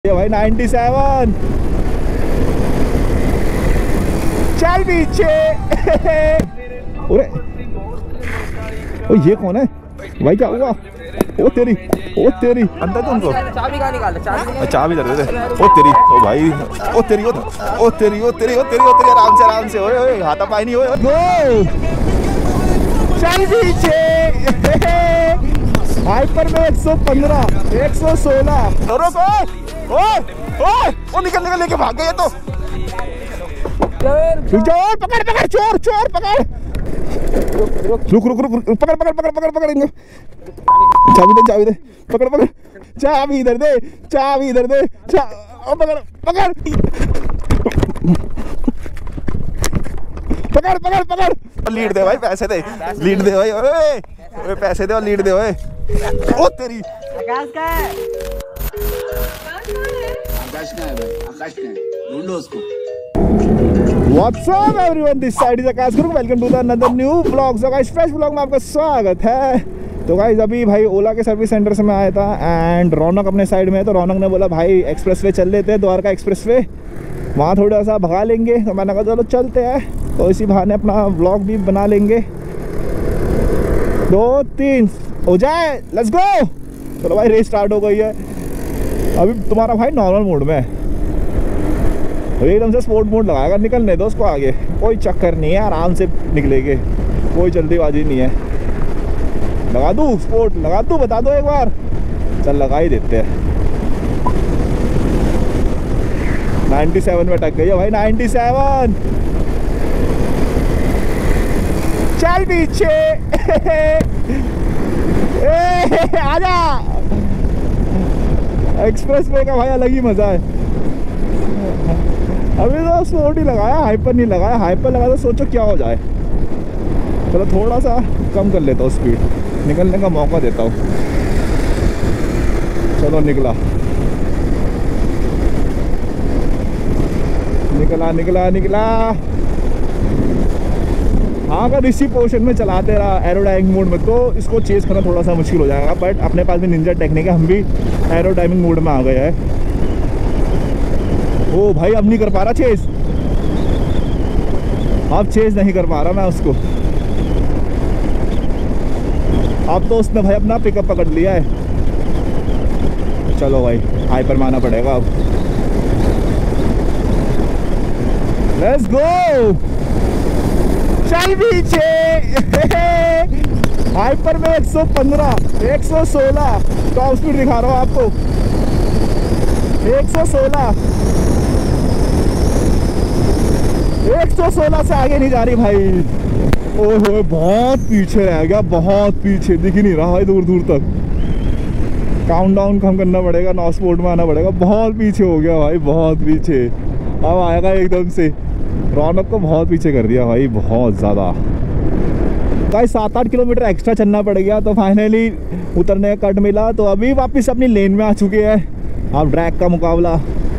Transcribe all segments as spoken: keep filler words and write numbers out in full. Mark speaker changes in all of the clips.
Speaker 1: ये भाई ninety seven चल पीछे। अरे ओ ये कौन है भाई, क्या हुआ? ओ तेरी ओ तेरी अंदर तुमको
Speaker 2: चाबी कहाँ निकाल? चाबी
Speaker 1: चाबी दे दे। ओ तेरी ओ भाई ओ तेरी ओ ओ तेरी ओ तेरी ओ तेरी ओ तेरी आराम से आराम से। ओए ओए हाथा पाई नहीं। ओए गो चल पीछे। हाइपर में एक सौ पंद्रह एक सौ सोलह। रुको ओए ओए ओ निकल निकल लेके भाग गए तो। रुक जाओ, पकड़ पकड़ चोर चोर पकड़। रुक रुक रुक पकड़ पकड़ पकड़ पकड़ पकड़ इनको। चाबी दे चाबी दे पकड़ पकड़। चाबी इधर दे चाबी इधर दे। पकड़ पकड़ पकड़ पकड़ पकड़। लीड दे भाई, पैसे दे, लीड दे भाई। ओए पैसे दे और लीड दे। ओए ओ तेरी
Speaker 2: आकाश का है।
Speaker 3: आकाश का है भाई, आकाश का है, ढूंढो उसको।
Speaker 1: What's up everyone, this side is Akash Guru. Welcome to the another new blog. So guys fresh blog में आपका स्वागत है। तो गाइस अभी भाई ओला के सर्विस सेंटर से मैं आया था एंड रौनक अपने साइड में है, तो रौनक ने बोला भाई एक्सप्रेस वे चल लेते हैं, द्वारका एक्सप्रेस वे, वहाँ थोड़ा सा भगा लेंगे। तो मैंने कहा चलो चलते हैं, तो इसी बहाने अपना व्लॉग भी बना लेंगे। दो तीन हो जाए, लेट्स गो। चलो भाई रेस स्टार्ट हो गई है। अभी तुम्हारा भाई नॉर्मल मोड में है, एकदम से स्पोर्ट मोड लगाएगा, निकलने दो उसको आगे, कोई चक्कर नहीं है, आराम से निकलेंगे, कोई जल्दीबाजी नहीं है। लगा दूँ स्पोर्ट, लगा दूँ, बता दो एक बार। चल लगा ही देते हैं। नाइन्टी सेवन में अटक गई है भाई, नाइन्टी सेवन चल पीछे। आजा, एक्सप्रेस वे का भाई अलग ही मजा है। अभी तो स्पोर्ट ही लगाया, हाइपर नहीं लगाया। हाइपर लगा तो सोचो क्या हो जाए। चलो थोड़ा सा कम कर लेता हूँ स्पीड, निकलने का मौका देता हूँ। चलो निकला निकला निकला निकला। हाँ अगर इसी पोर्शन में चलाते रहा एरोडाइनमिक मोड में, तो इसको चेज करना थोड़ा सा मुश्किल हो जाएगा। बट अपने पास भी निंजा टेक्निक है, हम भी एरोडाइनमिक मोड में आ गए हैं। ओ भाई अब नहीं कर पा रहा चेज, अब चेज नहीं कर पा रहा मैं उसको। अब तो उसने भाई अपना पिकअप पकड़ लिया है। चलो भाई हाइपर में आना पड़ेगा अब। लेट्स गो चल पीछे। हाइपर में एक सौ पंद्रह एक सौ सोलह टॉप स्पीड दिखा रहा हूँ आपको, एक सौ सोलह एक सौ सोलह से आगे नहीं जा रही भाई। ओहो बहुत पीछे रह गया, बहुत पीछे, दिख ही नहीं रहा भाई दूर दूर तक। काउंट डाउन कम करना पड़ेगा, नौ स्पोर्ट में आना पड़ेगा। बहुत पीछे हो गया भाई, बहुत पीछे। अब आएगा एकदम से। रौनक को बहुत पीछे कर दिया भाई, बहुत ज़्यादा। भाई सात आठ किलोमीटर एक्स्ट्रा चलना पड़ गया, तो फाइनली उतरने का कट मिला। तो अभी वापस अपनी लेन में आ चुके हैं। अब ड्रैग का मुकाबला।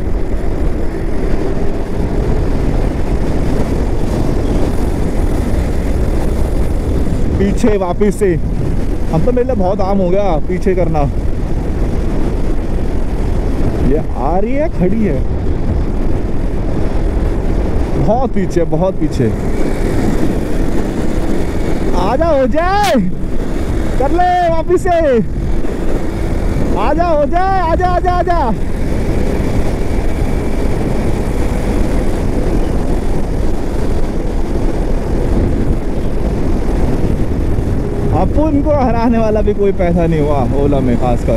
Speaker 1: पीछे वापस से, हम तो मेरे लिए बहुत आम हो गया पीछे करना। ये आ रही है, खड़ी है, बहुत पीछे बहुत पीछे। आजा हो जाए, कर ले वापस से। आजा हो जाए, आजा आजा आजा। अपन को हराने वाला भी कोई पैसा नहीं हुआ ओला में खासकर।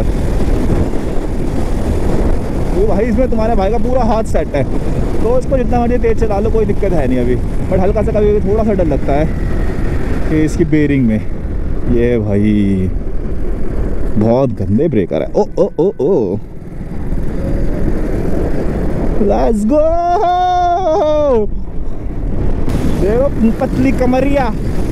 Speaker 1: तो भाई इसमें तुम्हारे भाई का पूरा हाथ सेट है, तो इसको जितना मर्जी तेज चला लो, कोई दिक्कत है नहीं अभी। बट हल्का सा कभी थोड़ा सा डर लगता है कि इसकी बेरिंग में। ये भाई बहुत गंदे ब्रेकर है। Oh oh oh oh let's go. देखो पतली कमरिया।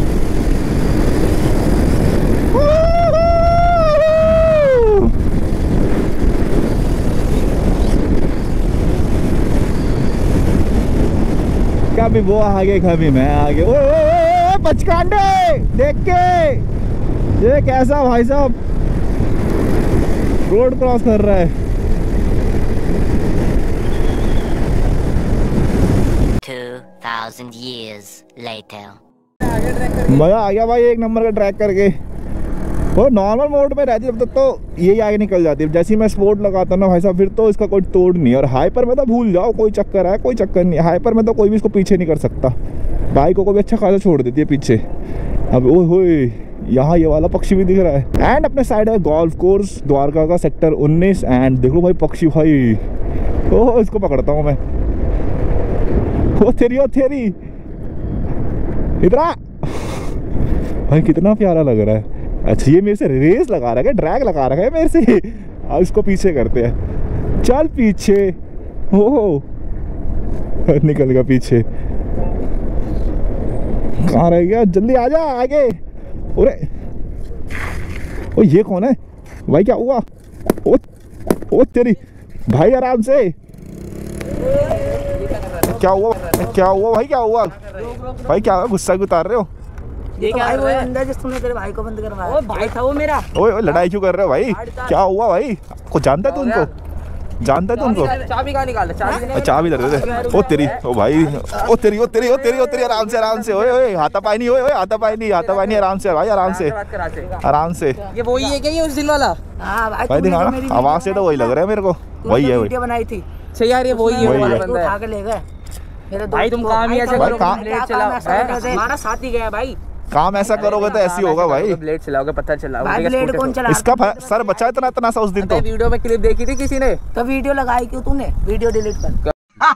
Speaker 1: कभी वो आगे कभी मैं आगे। ओ, ओ, ओ, ओ बचकांडे देख के, ये कैसा भाई साहब रोड क्रॉस कर रहा है।
Speaker 4: thousand years later.
Speaker 1: मजा आ गया भाई एक नंबर का ट्रैक करके। वो नॉर्मल मोड में रहती है तब तो यही आगे निकल जाती है, जैसे ही मैं स्पोर्ट लगाता हूँ ना भाई साहब फिर तो इसका कोई तोड़ नहीं है। और हाइपर में तो भूल जाओ, कोई चक्कर है कोई चक्कर नहीं, हाइपर में तो कोई भी इसको पीछे नहीं कर सकता, बाइकों को भी अच्छा खासा छोड़ देती है पीछे। अब ओ होए यहाँ ये वाला पक्षी भी दिख रहा है। एंड अपने साइड है गोल्फ कोर्स द्वारका का सेक्टर उन्नीस। एंड देखो भाई पक्षी भाई, ओह इसको पकड़ता हूँ मैं। ओ तेरी ओ तेरी इधर भाई, कितना प्यारा लग रहा है। अच्छा ये मेरे से रेस लगा रहा है, ड्रैग लगा रखा है मेरे से। अब इसको पीछे करते हैं, चल पीछे। ओह निकल गया पीछे, कहाँ रह गया, जल्दी आ जा आगे। अरे ओ ये कौन है भाई, क्या हुआ? ओ ओ तेरी भाई आराम से, क्या हुआ क्या हुआ भाई, क्या हुआ भाई, क्या हुआ, गुस्सा क्यों उतार रहे हो?
Speaker 2: ये क्या है? वो अंदर जिस तुमने तेरे भाई को बंद करवाया। ओ भाई था वो मेरा।
Speaker 1: ओए ओए लड़ाई क्यों कर रहे हो भाई, क्या हुआ भाई? को जानता है तू उनको, जानता है तू उनको?
Speaker 2: चाबी कहाँ निकाल? चाबी
Speaker 1: चाबी दे दे। ओ तेरी ओ भाई, ओ तेरी ओ तेरी ओ तेरी ओ तेरी आराम से आराम से। ओए ओए हाथापाई नहीं, ओए ओए हाथापाई नहीं, हाथापाई नहीं, आराम से भाई, आराम से आराम से।
Speaker 2: ये वही है क्या ये उस दिन वाला?
Speaker 1: हां भाई दिखा ना, आवाज से तो वही लग रहा है मेरे को, वही है
Speaker 2: वीडियो बनाई थी। अच्छा यार ये वही है वाला बंदा है। उठा के ले गए मेरे भाई, तुम काम ही ऐसे करो, ब्लेड चलाओ। हमारा साथ ही गया भाई,
Speaker 1: काम ऐसा करोगे तो ऐसी होगा भाई।
Speaker 2: ब्लेड चलाओगे पता चलाओगे। भाई ब्लेड कौन चला?
Speaker 1: इसका सर बचा इतना इतना सा उस दिन तो।
Speaker 2: वीडियो में क्लिप देखी थी किसी ने, तो वीडियो लगाई क्यों तूने? वीडियो डिलीट कर।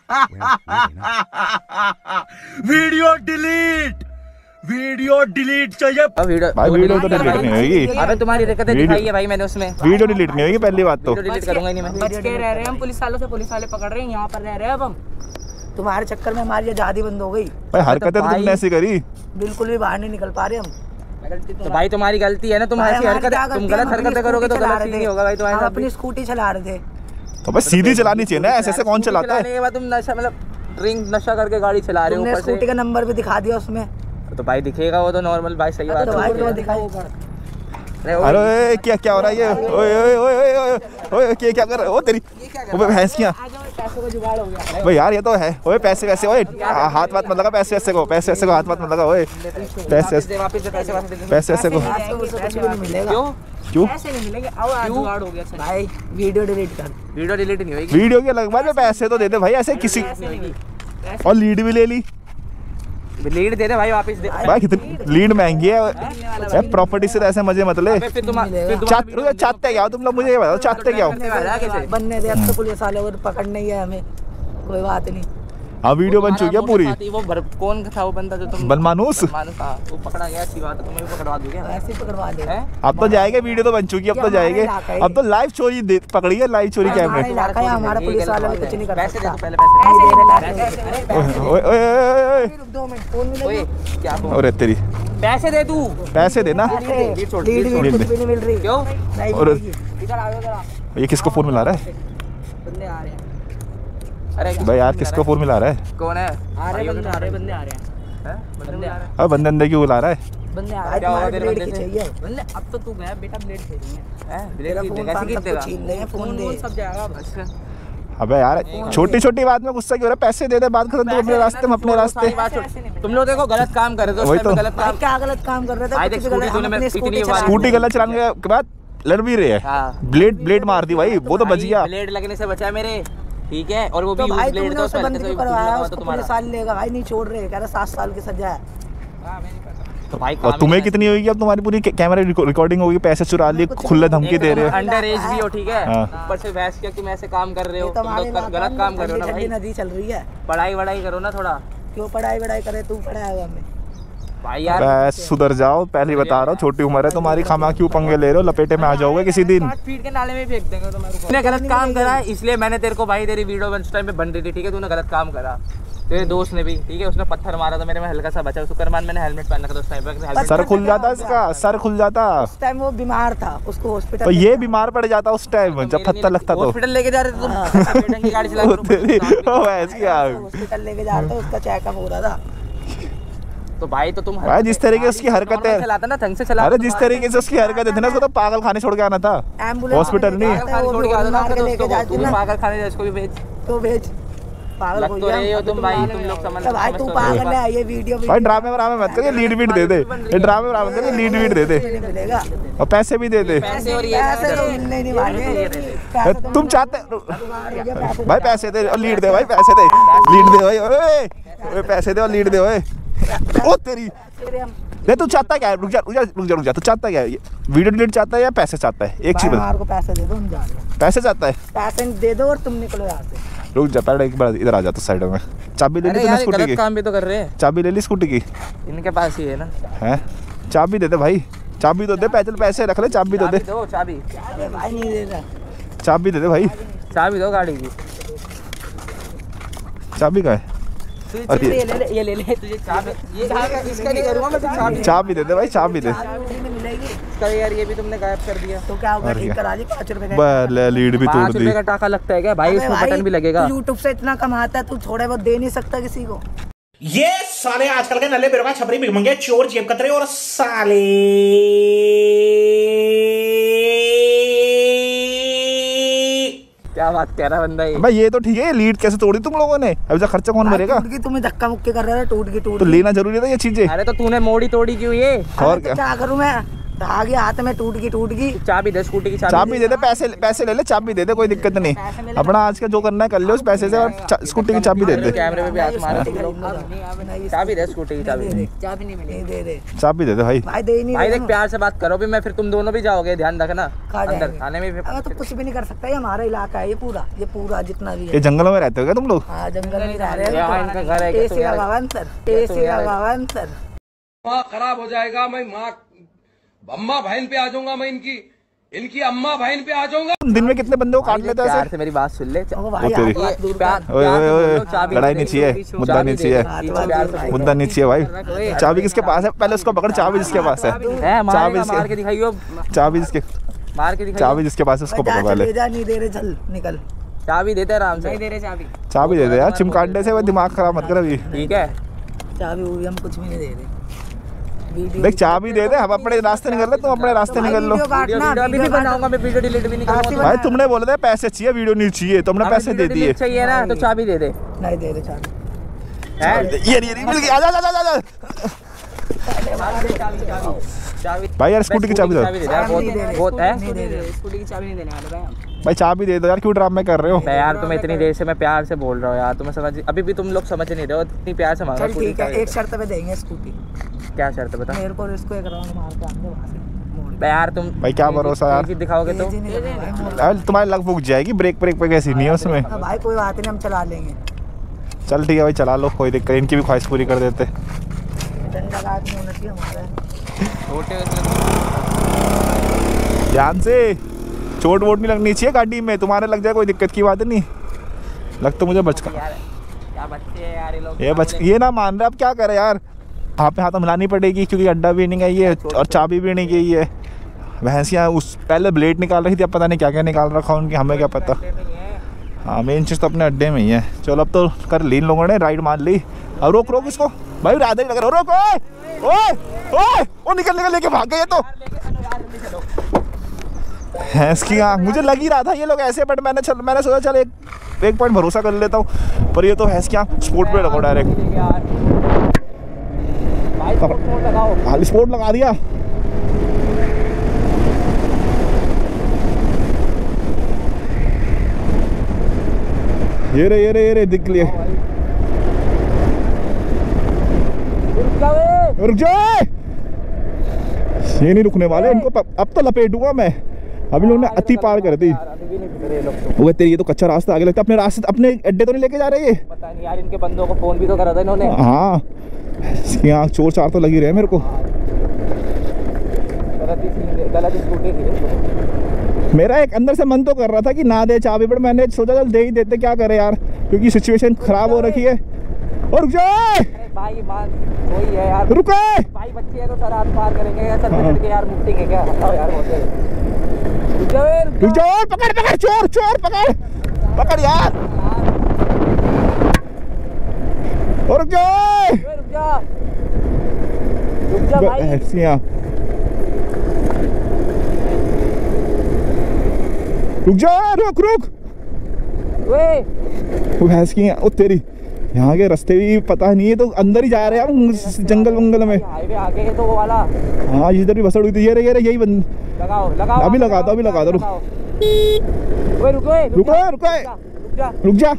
Speaker 5: वीडियो डिलीट, वीडियो डिलीट चाहिए।
Speaker 2: वीडियो
Speaker 1: भाई वीडियो तो डिलीट नहीं होगी।
Speaker 2: अबे तुम्हारी दिक्कतें दिखाई है भाई मैंने उसमें।
Speaker 1: वीडियो डिलीट नहीं होगी पहली बात तो।
Speaker 2: वीडियो डिलीट करूंगा नहीं मैं। बच के रह रहे हैं हम पुलिस वालों से, पुलिस वाले पकड़ रहे हैं, यहाँ पर रह रहे हैं अब हम। तुम्हारे चक्कर में हमारी आजादी बंद हो गई
Speaker 1: भाई, हरकतें तो तुमने ऐसी करी,
Speaker 2: बिल्कुल भी बाहर नहीं निकल पा रहे हम। तो भाई तुम्हारी गलती है ना, तुम ऐसी हरकत, तुम गलत हरकतें करोगे तो गलत नहीं होगा भाई। तुम्हारे अपनी स्कूटी चला रहे थे
Speaker 1: तो बस सीधी चलानी चाहिए ना, ऐसे ऐसे कौन चलाता है?
Speaker 2: के बाद तुम नशा मतलब ड्रिंक नशा करके गाड़ी चला रहे हो, ऊपर से स्कूटी का नंबर भी दिखा दिया उसमें, तो भाई दिखेगा वो तो नॉर्मल भाई, सही बात है।
Speaker 1: अरे क्या क्या हो रहा है ये? ओए ओए ओए ओए ओए क्या क्या कर रहा है? ओ तेरी ओए भैंस किया भाई यार, ये तो है। ओए पैसे वैसे, ओए हाथ वाथ मत लगा, पैसे वैसे को, पैसे वैसे को हाथ वाथ मत लगा। ओए पैसे पैसे वैसे को क्यों?
Speaker 2: पैसे नहीं मिलेंगे, अब जुगाड़ हो गया भाई। वीडियो डिलीट कर। वीडियो डिलीट नहीं होगी,
Speaker 1: वीडियो के लगभग में पैसे तो दे दे भाई, ऐसे किसी। और लीड भी ले ली,
Speaker 2: लीड दे दे भाई वापस दे
Speaker 1: भाई। कितनी लीड महंगी है, प्रॉपर्टी से ऐसे मजे मत ले। चाहते क्या हो तुम लोग, मुझे ये बताओ चाहते क्या हो?
Speaker 2: बनने दे, अब तो पुलिस वाले और पकड़ने ही है हमें, कोई बात नहीं।
Speaker 1: हाँ वीडियो बन चुकी है पूरी।
Speaker 2: वो कौन था वो बंदा जो तुम
Speaker 1: बनमानुस,
Speaker 2: वो पकड़ा गया, अच्छी बात है, तुम्हें भी पकड़वा दूंगा। ऐसे ही पकड़वा दे।
Speaker 1: अब तो जाएंगे, वीडियो तो बन चुकी है, अब तो जाएंगे। अब तो लाइव चोरी पकड़ी है, लाइव चोरी कैमरे।
Speaker 2: हमारा पुलिस वाला भी कुछ नहीं कर सकता। पहले पैसे
Speaker 1: अरे तेरी
Speaker 2: पैसे दे, तू पैसे
Speaker 1: देना।
Speaker 2: मिल रही क्यों?
Speaker 1: ये किसको फोन मिला रहा है?
Speaker 2: बंदे आ रहे हैं।
Speaker 1: अरे भाई यार किसको फोन मिला रहा है?
Speaker 2: कौन है? आ रहे बंदे, आ रहे बंदे आ रहे हैं। बंदे आ रहे हैं।
Speaker 1: अब बंदे अंदर क्यों बुला रहा है?
Speaker 2: बंदे आ रहे हैं, ब्लेड की चाहिए। बंदे अब तो तू गया बेटा, ब्लेड चाहिए हैं, ब्लेड की कैसे गिर देगा? छीन लेंगे, फोन दे, सब जाएगा बस।
Speaker 1: अबे यार छोटी छोटी बात में गुस्सा क्यों हो रहा है? पैसे दे दे, बात खत्म। तुम अपने रास्ते, हम अपने रास्ते।
Speaker 2: तुम लोग देखो गलत काम कर रहे थे,
Speaker 1: वही तो
Speaker 2: गलत काम। क्या गलत काम कर रहे थे?
Speaker 1: स्कूटी गलत चलाने के बाद लड़ भी रहे हैं, ब्लेड ब्लेड मार दी भाई, वो तो बच गया।
Speaker 2: ब्लेड लगने से बचा मेरे, ठीक है। और वो भी यूज ब्लेड तो उससे बंद क्यों करवाया? उसको पुलिस साल लेगा भाई, नहीं छोड़ रहे, कह रहा सात साल की सजा है। तो भाई
Speaker 1: और तुम्हें कितनी होगी अब? तुम्हारी पूरी कैमरा रिकॉर्डिंग होगी, पैसे चुरा लिए, खुले धमकी दे रहे हो,
Speaker 2: अंडर एज भी हो, ठीक है। ऊपर से बहस किया कि तुम ऐसे काम कर रहे हो, तुम लोग गलत काम कर रहे हो ना भाई। नदी चल रही है, पढ़ाई वढ़ाई करो ना थोड़ा। क्यों पढ़ाई वढ़ाई करे? तू पढ़ाया हुआ हमें भाई यार,
Speaker 1: बस सुधर जाओ, पहले बता रहा हूँ, छोटी उम्र है तुम्हारी, खामा क्यों पंगे ले रहे हो? लपेटे में आ जाओगे किसी दिन।
Speaker 2: फीट के नाले में फेंक देंगे तुम्हारे। तूने गलत काम करा है, इसलिए मैंने तेरे को भाई, तेरी वीडियो उस टाइम पे बन रही थी, ठीक है, तूने गलत काम करा। तेरे दोस्त ने भी, ठीक है, उसने पत्थर मारा था मेरे में, हल्का सा बचा। सुकरमान मैंने हेलमेट पहन रखा था उस टाइम पे,
Speaker 1: सर खुल जाता इसका, सर खुल जाता।
Speaker 2: उस टाइम वो बीमार था, उसको हॉस्पिटल,
Speaker 1: तो ये बीमार पड़ जाता उस टाइम जब पत्थर लगता तो।
Speaker 2: हॉस्पिटल लेके जा रहे थे तुम, की गाड़ी चला के हॉस्पिटल लेके जा रहे थे, उसका चेकअप हो रहा था। तो भाई तो तुम
Speaker 1: भाई जिस तरीके से उसकी हरकतें
Speaker 2: चलाता ना, ढंग से चला।
Speaker 1: अरे जिस तरीके से उसकी हरकतें थी ना, उसको तो पागल खाने छोड़ के आना था, हॉस्पिटल नहीं।
Speaker 2: छोड़ के आना था, पागल खाने इसको भी भेज, तो भेज।
Speaker 6: पागल
Speaker 2: लग
Speaker 6: कोई
Speaker 2: तो
Speaker 6: है,
Speaker 2: रहे हो
Speaker 6: हम-
Speaker 2: तुम भाई, तुम लोग समझ
Speaker 6: तो भाई
Speaker 2: समझ
Speaker 6: तू
Speaker 2: तो रहे हो।
Speaker 6: पागल है, ये वीडियो
Speaker 1: भाई ड्रामे वरामे मत करिए, लीड वीड दे दे, ये ड्रामे वरामे करिए, लीड वीड दे दे
Speaker 6: नहीं मिलेगा,
Speaker 1: और पैसे भी दे दे।
Speaker 2: पैसे और ये
Speaker 6: पैसे तो मिलने नहीं वाले, पैसे तो
Speaker 1: तुम चाहते
Speaker 6: तुम्हारे ये पैसे
Speaker 1: भाई पैसे दे और लीड दे, भाई पैसे दे, लीड दे भाई, ओए ओए पैसे दे और लीड दे, ओए ओ तेरी
Speaker 6: तेरे हम
Speaker 1: नहीं, तू चाहता क्या है? रुक जा रुक जा रुक जा रुक जा, तू चाहता क्या है? ये वीडियो डिलीट चाहता है या पैसे चाहता है? एक चीज
Speaker 6: भाई
Speaker 1: बता,
Speaker 6: हमारे को पैसे दे दो, हम जा रहे हैं,
Speaker 1: पैसे चाहता है?
Speaker 6: पैसे दे दो और तुम निकलो यहाँ से।
Speaker 1: रुक जा पहले एक बार इधर आ जा, तो साइड में चाबी ले ली
Speaker 2: अरे
Speaker 1: तूने
Speaker 2: यार, ये
Speaker 1: स्कूटी
Speaker 2: गलत
Speaker 1: की?
Speaker 2: काम भी तो कर रहे हैं,
Speaker 1: चाबी ले ली स्कूटी की?
Speaker 2: इनके पास ही है ना।
Speaker 1: हैं? चाबी दे दे भाई, चाबी तो दे, पैसे पैसे रख ले, चाबी तो
Speaker 2: चाबी
Speaker 1: दे,
Speaker 2: दो, चाबी
Speaker 6: अरे भाई नहीं दे रहा,
Speaker 1: चाबी दे दे भाई,
Speaker 2: चाबी दो गाड़ी की।
Speaker 1: चाबी का है? अरे
Speaker 2: ये ले ले, ये ले ले तुझे चाबी, ये इसका नहीं करूँगा मैं, तो चाबी
Speaker 1: चाबी दे दे भाई, चाबी दे।
Speaker 6: चाबी नहीं मिलेगी
Speaker 2: इसका यार, ये भी तुमने गायब कर दिया।
Speaker 6: तो क्या होगा,
Speaker 1: और
Speaker 6: ठीक
Speaker 1: क्या?
Speaker 6: करा दी पाँच रुपए का।
Speaker 1: बस ले, लीड भी तोड़
Speaker 2: पाँच
Speaker 1: दी।
Speaker 2: रुपए का टाका लगता है क्या भाई?
Speaker 6: अबे
Speaker 2: उसमें
Speaker 6: भाई,
Speaker 2: बटन भी लगेगा।
Speaker 6: तू यूट्यूब से इतना कमाता है, तू थोड़े बहुत दे नहीं सकता किसी को?
Speaker 5: ये साले आजकल के नल्ले बेरोगा छपरी भिखमंगे चोर जेब कतरे और साले
Speaker 2: क्या बात कह रहा बंदा ये?
Speaker 1: भाई ये तो ठीक है, लीड कैसे तोड़ी तुम लोगों ने? अभी तक खर्चा कौन भरेगा?
Speaker 6: टूट गई, तुम्हें धक्का मुक्के कर रहा था, टूट गई टूट
Speaker 1: तो
Speaker 6: गई।
Speaker 1: लेना जरूरी था ये चीजें,
Speaker 2: अरे तो तूने मोड़ी तोड़ी क्यों ये?
Speaker 1: और
Speaker 6: अरे तो
Speaker 1: क्या?
Speaker 6: क्या करूं मैं, तो आ गया हाथ में, टूट गई टूट गई।
Speaker 2: चाबी दे स्कूटी की,
Speaker 1: चाबी दे दे, पैसे पैसे ले ले, चाबी दे दे, कोई दिक्कत नहीं, अपना आज का जो करना है कर ले उस पैसे से, और चा- स्कूटी की चाबी दे दे,
Speaker 2: कैमरे में भी हाथ मारा तुम लोग।
Speaker 6: नहीं,
Speaker 2: चाबी दे स्कूटी की, चाबी
Speaker 6: चाबी नहीं मिली, दे दे
Speaker 1: चाबी दे दे भाई।
Speaker 6: भाई, दे ही नहीं
Speaker 2: भाई
Speaker 6: रहे
Speaker 2: देख,
Speaker 6: ना।
Speaker 2: प्यार से बात करो भी, मैं फिर तुम दोनों भी जाओगे, ध्यान रखना।
Speaker 6: कहाँ
Speaker 2: अंदर
Speaker 6: जाएंगे?
Speaker 2: थाने में
Speaker 6: अगर तो कुछ भी नहीं कर सकता, ये हमारा इलाका है, ये पूरा ये पूरा जितना भी
Speaker 1: ये
Speaker 6: है।
Speaker 1: जंगलों में रहते हो क्या तुम लोग?
Speaker 6: हाँ, जंगल में रह रहे
Speaker 2: यहाँ इनका घर है क्या?
Speaker 6: एसी लगावन सर, एसी लगावन सर।
Speaker 7: माँ खराब हो जाएगा, मैं माँ अम्मा बहन पे आ जाऊंगा, मैं इनकी इनकी अम्मा बहन पे आ जाऊंगा।
Speaker 1: दिन में कितने बंदे को काट लेते हैं
Speaker 2: प्यार
Speaker 1: ऐसे?
Speaker 2: से मेरी बात सुन ले।
Speaker 6: ओ भाई,
Speaker 1: तेरी-
Speaker 6: आप बात दूर कर।
Speaker 2: प्यार
Speaker 1: ओए
Speaker 2: प्यार
Speaker 1: ओए
Speaker 2: से
Speaker 1: ओए,
Speaker 2: बोलो, चाबी
Speaker 1: लड़ाई
Speaker 2: दे
Speaker 1: नहीं
Speaker 2: दे,
Speaker 1: चाहिए,
Speaker 2: चाबी
Speaker 1: मुद्दा
Speaker 2: दे
Speaker 1: नहीं
Speaker 2: दे,
Speaker 1: चाहिए,
Speaker 2: पीछे प्यार से बोलो।
Speaker 1: मुद्दा नहीं चाहिए भाई।
Speaker 2: ओए,
Speaker 1: चाबी किसके पास है? पहले उसको पकड़, चाबी जिसके पास है,
Speaker 2: है
Speaker 1: चाबी
Speaker 2: मारेगा,
Speaker 1: इसके-
Speaker 2: मार के दिखाइयो,
Speaker 1: चाबी जिसके
Speaker 2: मार के दिखाइयो।
Speaker 1: चाबी जिसके पास है उसको
Speaker 6: भाई,
Speaker 1: पकड़
Speaker 6: जा,
Speaker 1: पहले,
Speaker 6: चले जा, नहीं दे रहे, चल निकल।
Speaker 2: चाबी देते आराम से, नहीं दे रहे चाबी।
Speaker 1: चाबी दे दे यार, चिमकांडे से वो दिमाग खराब मत कर अभी।
Speaker 2: ठीक है,
Speaker 6: चाबी वूबी हम कुछ भी नहीं दे रहे। वीडियो
Speaker 1: देख चाबी दे दे, हम अपने रास्ते निकल ले, तुम अपने रास्ते निकल लो।
Speaker 6: वीडियो काटना,
Speaker 2: वीडियो अभी भी
Speaker 6: वीडियो काट-
Speaker 2: बनाऊंगा मैं, वीडियो डिलीट भी नहीं करूंगा।
Speaker 1: भाई तुमने बोला था पैसे चाहिए, वीडियो नहीं चाहिए, तुमने
Speaker 2: अभी
Speaker 1: पैसे दे
Speaker 2: वीडियो
Speaker 1: दिए।
Speaker 2: डिलीट चाहिए ना, तो चाबी दे दे।
Speaker 6: नहीं दे रहे चाबी।
Speaker 2: हैं?
Speaker 1: ये ये मिल गया, आजा आजा आजा।
Speaker 2: चाबी
Speaker 1: भाई यार स्कूटी की चाबी दो
Speaker 2: चाबी दे दे यार, बहुत बहुत है।
Speaker 6: नहीं दे रहे।
Speaker 1: भाई, चाबी दे दो यार, क्यों ड्रामे कर रहे हो?
Speaker 2: मैं यार तुम्हें इतनी देर से मैं प्यार से बोल रहा हूँ यार, तुम्हें समझ अभी भी तुम लोग समझ नहीं रहे हो, इतनी प्यार से मांगा।
Speaker 6: चल ठीक है, एक शर्त पे देंगे स्कूटी,
Speaker 2: क्या शर्त है बता?
Speaker 6: मेरे को इसको एक राउंड मार के आने वहाँ से मोड़ के।
Speaker 2: बे यार तुम
Speaker 1: भाई क्या भरोसा यार,
Speaker 2: चीज दिखाओगे तो
Speaker 6: तेजी नहीं करना भाई, मोड़।
Speaker 1: यार तुम्हारी लग फूक जाएगी, ब्रेक ब्रेक पे कैसी नहीं है उसमें।
Speaker 6: हाँ भाई, कोई बात नहीं, हम चला लेंगे।
Speaker 1: चल ठीक है भाई, चला लो, कोई दिक्कत, इनकी भी ख्वाहिश पूरी कर देते।
Speaker 6: डंडा काट नहीं होना चाहिए हमारा।
Speaker 2: छोटे
Speaker 1: ध्यान से, चोट वोट नहीं लगनी चाहिए गाड़ी में, तुम्हारे लग जाए कोई दिक्कत की बात नहीं। लग तो मुझे बचका
Speaker 2: यार, क्या बच्चे हैं यार ये लोग।
Speaker 1: ये बच ये ना मान रहे, अब क्या करे यार, हाथ पे हाथ मिलानी पड़ेगी क्योंकि अड्डा भी नहीं गई है और चाबी भी नहीं गई है। भैंसियाँ उस पहले ब्लेड निकाल रही थी, अब पता नहीं क्या क्या निकाल रखा उनकी, हमें क्या पता। हाँ, मेन चीज़ तो अपने अड्डे में ही है। चलो अब तो कर ली इन लोगों ने, राइड मार ली। अब रोक रोक इसको भाई, राधे लग रहा, रोक, ओए ओए ओए, वो निकल निकल लेके भाग गए तो। भैंस की आँख, मुझे लग ही रहा था ये लोग ऐसे, बट मैंने चल मैंने सोचा चल एक एक पॉइंट भरोसा कर लेता हूँ, पर ये तो भैंस की आँख स्पोर्ट पे लगाओ डायरेक्ट। हाल स्पोर्ट लगा दिया। ये रे ये रे ये रे दिख लिए, रुक जाओ, ये नहीं रुकने वाले इनको, अब तो लपेटूंगा मैं। अभी लोग ने अति पार कर दी। वो तेरी ये तो कच्चा रास्ता, आगे लगता है अपने रास्ते, अपने अड्डे तो नहीं लेके जा रहे ये।
Speaker 2: पता नहीं यार, इनके बंदों को फोन भी तो करा था इन्होंने।
Speaker 1: हाँ, इसकी आँख चोर चार तो लगी रहे मेरे को।
Speaker 2: गलत स्कूटी थी।
Speaker 1: मेरा एक अंदर से मन तो कर रहा था कि ना दे चाबी, पर मैंने सोचा चल दे ही देते, क्या करे यार, क्योंकि सिचुएशन खराब हो रखी है। और रुक जाए
Speaker 2: भाई, मान वही है यार,
Speaker 1: रुको
Speaker 2: भाई बच्चे हैं तो सर हाथ पार करेंगे या सर पकड़ के यार मुक्ति है क्या, बताओ यार। होते रुक जाओ,
Speaker 1: रुक जाओ, पकड़ पकड़, चोर चोर पकड़ पकड़ यार, और रुक जाओ,
Speaker 2: रुक जा, रुक जा भाई।
Speaker 1: भैंसियाँ, रुक जा, रुक रुक,
Speaker 2: ओए
Speaker 1: वो भैंस की है। ओ तेरी, यहाँ के रास्ते भी पता नहीं है, तो अंदर ही जा रहे हैं हम जंगल वंगल में।
Speaker 2: हाईवे आगे है तो वो वाला।
Speaker 1: हाँ इधर भी बसड़ हुई थी। ये रे ये रे यही बंद।
Speaker 2: लगाओ लगाओ
Speaker 1: अभी लगा दो, अभी लगा दो। रुक
Speaker 2: ओए रुको ए,
Speaker 1: रुको रुको
Speaker 2: रुक जा
Speaker 1: रुक जा।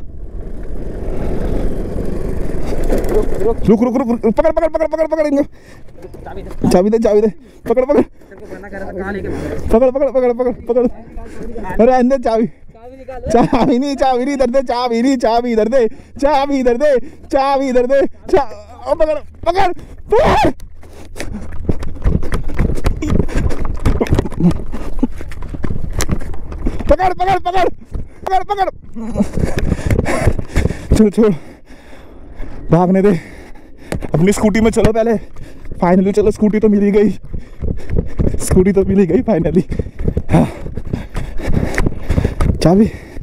Speaker 2: रुक रुक
Speaker 1: रुक रुक रुक रुक पकड़ पकड़ पकड़ पकड़ पकड़ इनको।
Speaker 2: चाबी दे
Speaker 1: चाबी दे चाबी दे। पकड़ पकड़
Speaker 2: तेरे को मना कर रहा था, कहाँ लेके भाग?
Speaker 1: पकड़ पकड़ पकड़ पकड़ पकड़। अरे अंदर चाबी,
Speaker 2: चाबी निकालो।
Speaker 1: चाबी नहीं चाबी नहीं इधर दे, चाबी नहीं, चाबी इधर दे, चाबी इधर दे, चाबी इधर दे। चा ओ, पकड़ पकड़ पकड़। पकड़ पकड़ पकड़ पकड़ पकड़। चल छोड़, भागने दे। अपनी स्कूटी में चलो पहले। फाइनली चलो, स्कूटी तो मिल ही गई, स्कूटी तो मिल ही गई फाइनली। हाँ चाबी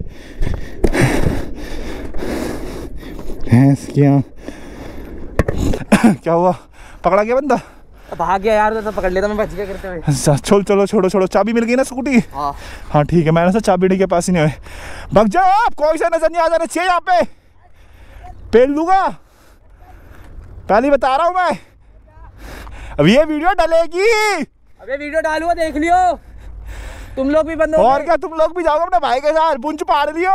Speaker 1: भैंस क्या क्या हुआ? पकड़ा गया बंदा?
Speaker 2: भाग गया यार, तो पकड़ लेता मैं, बच गया करते हुए।
Speaker 1: अच्छा छोड़, चलो छोड़ो छोड़ो। चाबी मिल गई ना स्कूटी?
Speaker 2: हाँ
Speaker 1: हाँ ठीक है। मैंने सोचा चाबी डी के पास ही नहीं हुए। भाग जाओ आप, कोई सा नजर नहीं आ जाना चाहिए यहाँ पे। पेल दूंगा, पहले बता रहा हूँ मैं। अब ये वीडियो डलेगी।
Speaker 2: अबे वीडियो डालूंगा, देख लियो। तुम लोग भी बंद हो
Speaker 1: और
Speaker 2: गए।
Speaker 1: क्या, तुम लोग भी जाओगे अपने भाई के साथ, पुंछ पाड़ लियो।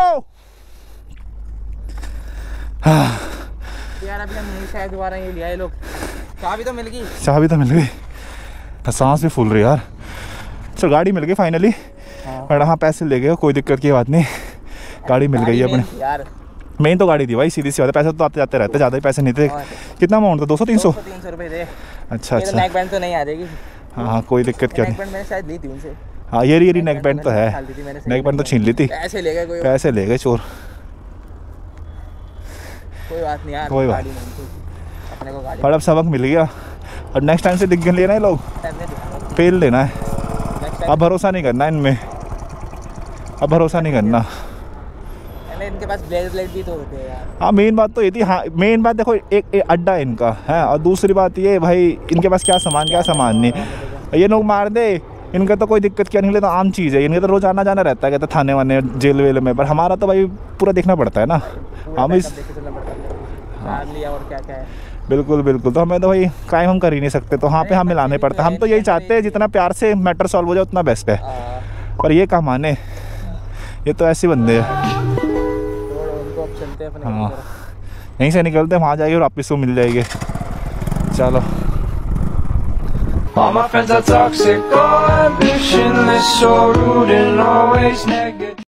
Speaker 2: यार अभी हम नहीं, शायद दोबारा ये लिया ये लोग। चाबी तो मिल गई,
Speaker 1: चाबी तो मिल गई। सांस भी फूल रही यार। चल गाड़ी मिल गई फाइनली। बट हाँ पैसे ले गए, कोई दिक्कत की बात नहीं, गाड़ी मिल गई है अपने।
Speaker 2: यार
Speaker 1: मेन तो गाड़ी थी भाई, सीधी सी बात है। पैसे तो आते जाते रहते, ज़्यादा ही पैसे नहीं थे। कितना अमाउंट था? दो सौ तीन सौ
Speaker 2: तीन सौ रुपए थे।
Speaker 1: अच्छा
Speaker 2: मेरे
Speaker 1: अच्छा।
Speaker 2: नेक बैंड तो नहीं आ जाएगी।
Speaker 1: हाँ हाँ कोई दिक्कत क्या
Speaker 2: नेक
Speaker 1: नहीं।
Speaker 2: बैंड मैंने शायद ली थी उनसे।
Speaker 1: हाँ ये ये नेक बैंड तो है,
Speaker 2: निकाल दी थी मैंने, सही
Speaker 1: नेक बैंड तो छीन ली थी।
Speaker 2: पैसे ले गए कोई
Speaker 1: पैसे ले गए चोर।
Speaker 2: कोई बात नहीं यार,
Speaker 1: कोई बात
Speaker 2: गाड़ी नहीं थी, अपने को गाड़ी
Speaker 1: पर अब सबक मिल गया। और नेक्स्ट टाइम से दिख गए लेना है लोग,
Speaker 2: करने दिखाऊंगा।
Speaker 1: पेल लेना है।
Speaker 2: नेक्स्ट
Speaker 1: अब भरोसा नहीं करना इनमें, अब भरोसा नहीं करना।
Speaker 2: टाइम इनके पास ब्लेड ब्लेड भी तो होते हैं यार।
Speaker 1: हाँ मेन बात तो ये थी। हाँ मेन बात देखो, एक, एक अड्डा है इनका है, और दूसरी बात ये भाई इनके पास क्या सामान क्या सामान नहीं। ये लोग मार दे, इनका तो कोई दिक्कत क्या निकले, तो आम चीज़ है। इनके तो रोज आना जाना रहता है, कहते थाने वाने जेल वेल में। पर हमारा तो भाई पूरा देखना पड़ता है ना, हम इस
Speaker 2: लिया और क्या क्या है।
Speaker 1: बिल्कुल बिल्कुल। तो हमें तो भाई क्राइम हम कर ही नहीं सकते, तो वहाँ पे हम मिलाने पड़ता है। हम तो यही चाहते हैं जितना प्यार से मैटर सॉल्व हो जाए उतना बेस्ट है। पर ये कहाँ माने, ये तो ऐसे बंदे हैं।
Speaker 2: उनको अब चलते हैं अपने।
Speaker 1: हाँ यहीं से निकलते हैं, वहाँ जाएगी और वापस वो मिल जाएगी। चलो।
Speaker 8: All my friends are toxic, all ambitionless, so rude and always negative.